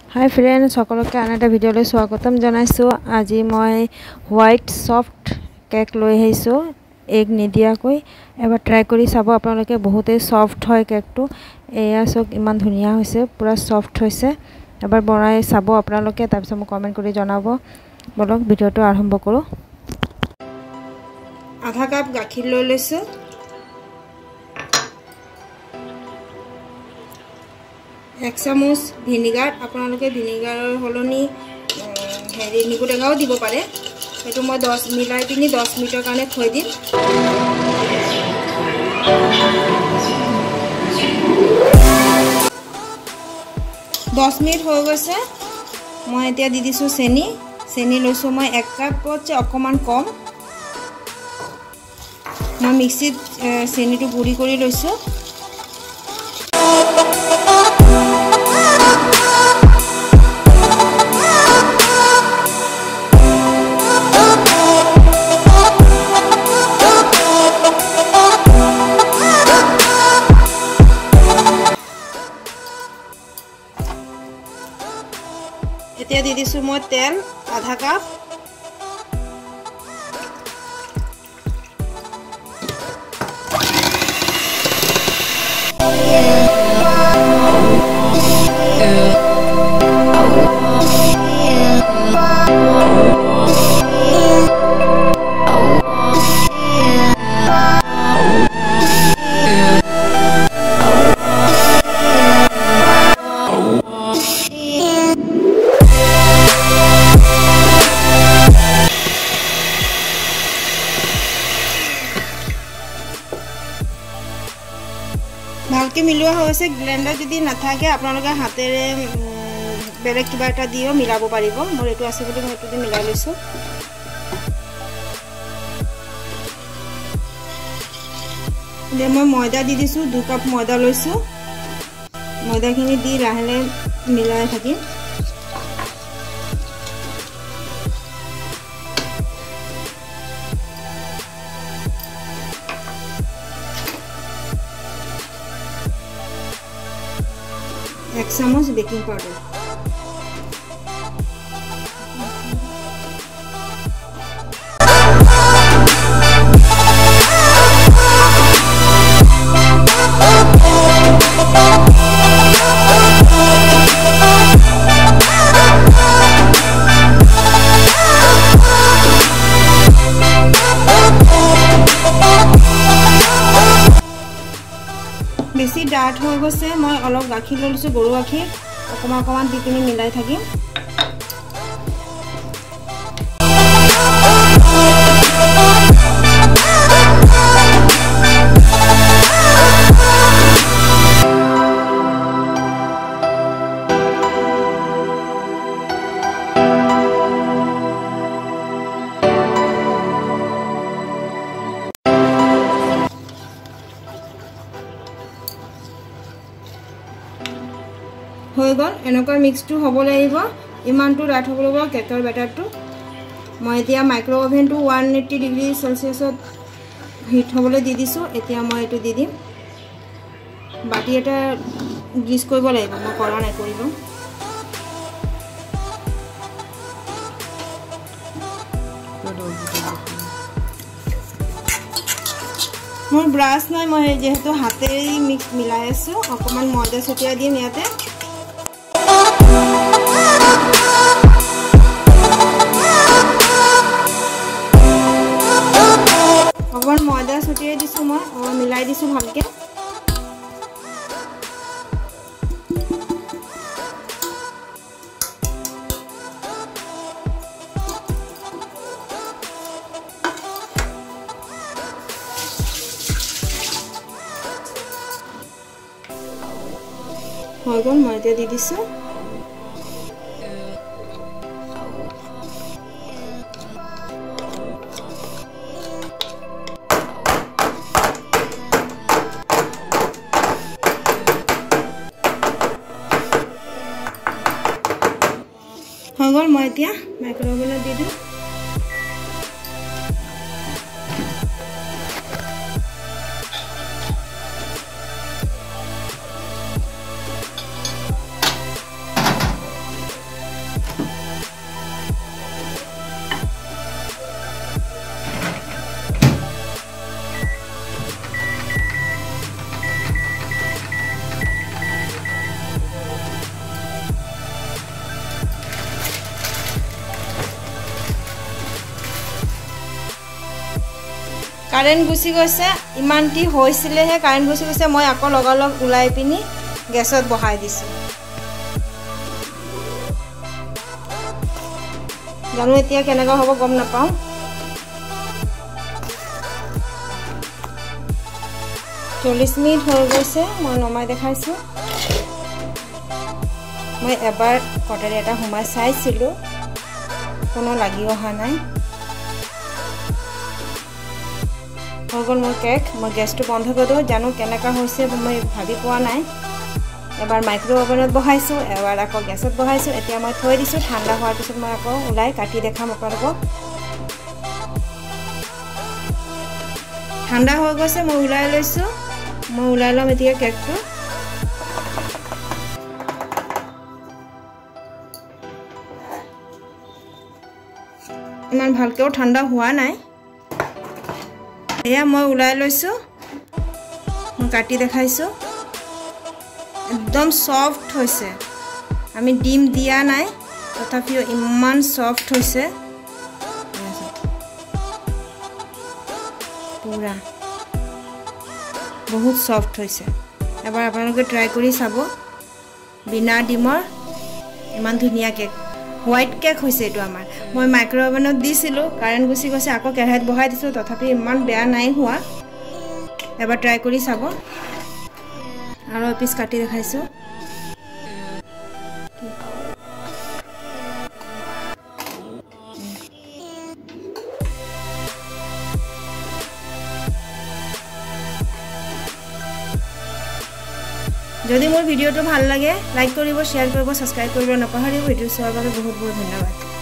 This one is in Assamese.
हाय फ्रेंड्स সকলকে আন এটা ভিডিওলৈ স্বাগতম জনাইছো। আজি মই হোয়াইট সফট কেক লৈ আহিছো এগ নিদিয়াকৈ। এবাৰ ট্ৰাই কৰি চাব আপোনালোকে, বহুতে সফট হয় কেকটো। এয়া সক ইমান ধুনিয়া হৈছে, পুৰা সফট হৈছে। এবাৰ বনাই চাব আপোনালোকে, তাৰ পিছত মোক কমেন্ট কৰি জনাব। বলক ভিডিওটো আৰম্ভ কৰো। আধা কাপ গাখীৰ লৈ লৈছো। एक চামুচ ভিনেগাৰ, আপোনালোকে ভিনেগাৰৰ হলনি হেৰি নিবু টেঙাও দিব পাৰে। এটো মই 10 মিলাই পিনি 10 মিনিটৰ কাৰণে থৈ দিম। 10 মিনিট হৈ গৈছে। মই এতিয়া দি দিছো চেনি। চেনি লৈছো মই 1 কাপতছে অকমান কম। মই মিক্সিত চেনিটো গুড়ি কৰি লৈছো। এতিয়া দি দিছো মই তেল আধা কাপ। ভালকে মিলোৱা হৈছে। গ্ৰাইন্ডাৰ যদি নাথাকে আপোনালোকে হাতেৰে বেলেগ কিবা এটা দিও মিলাব পাৰিব। মোৰ এটো আছে বুলি মই এটো দি মিলাই লৈছো। দে মই ময়দা দি দিছো, 2 কাপ ময়দা লৈছো। ময়দাখিনি দি লাহে মিলাই থাকিম। एक চামুচ বেকিং পাউডার। বেছি ডাঠ হৈ গৈছে। মই অলপ গাখীৰ লৈছো, গৰু গাখীৰ অকমান দি কিনি মিলাই থাকিম। হৈ গল। এনেকুৱা মিক্সটো হ'ব লাগিব। ইমানটো ডাঠ হ'ব লাগিব কেকৰ বেটাৰটো। মই এতিয়া মাইক্ৰো ওভেনটো 180 ডিগ্ৰী সেলসিয়াছত হিট হ'বলৈ দি দিছো। এতিয়া মই এটো দি দিম। বাটি এটা গ্ৰীজ কৰিব লাগিব, মই কৰা নাই, কৰিব। মোৰ ব্ৰাছ নাই, মই যেহেতু হাতেৰে মিক্স মিলাই আছো। অকমান ময়দা ছটিয়াই দিম ইয়াতে। অকমান ময়দা ছটিয়াই দিছো মই, মিলাই দিছো ভালকে। হৈ গল। মই এতিয়া দি দিছো। হৈ গল। মই এতিয়া মাইক্ৰো ওভেনত দি দিম। কাৰেণ্ট গুচি গৈছে ইমানটি হৈছিলেহে কাৰেণ্ট গুচি গৈছে মই আকৌ লগালগ উলাই পিনি গেছত বহাই দিছো জানো এতিয়া কেনেকৈ হ'ব গম নাপাও 40 মিনিট হৈ গৈছে মই নমাই দেখাইছো মই এবাৰ কটাৰী এটা ঘুমাই চাইছিলো কোনো লাগি অহা নাই হৈ গ'ল মোৰ কেক মই গেছটো বন্ধ কৰি দিওঁ জানো কেনেকা হৈছে মই ভাবি পোৱা নাই এবাৰ মাইক্ৰ ওভেনত বহাইছো এবাৰ আকৌ গেছত বহাইছো এতিয়া মই থৈ দিছো ঠাণ্ডা হোৱাৰ পিছত মই আকৌ উলাই কাটি দেখাম আপোনালোকক ঠাণ্ডা হৈ গৈছে মই উলাই লৈছো মই উলাই লম এতিয়া কেকটো ইমান ভালকেও ঠাণ্ডা হোৱা নাই এয়া মই উলাই লৈছো মই কাটি দেখাইছো একদম সফট হৈছে আমি ডিম দিয়া নাই তথাপিও ইমান সফট হৈছে পুৰা বহুত সফট হৈছে এবাৰ আপোনালোকে ট্ৰাই কৰি চাব বিনা ডিমৰ ইমান ধুনীয়া কেক হোৱাইট কেক হৈছে এটো আমাৰ মই মাইক্ৰ ওভেনত দিছিলো কাৰেণ্ট গুচি গৈছে আকৌ কেৰাহীত বহাই দিছো তথাপি ইমান বেয়া নাই হোৱা এবাৰ ট্ৰাই কৰি চাব আৰু পিস কাটি দেখাইছো যদি মোৰ ভিডিওটো ভাল লাগে লাইক কৰিব শেয়াৰ কৰিব সাবস্ক্ৰাইব কৰিব নাপাহৰিব ভিডিও চোৱাৰ বাবে বহুত বহুত ধন্যবাদ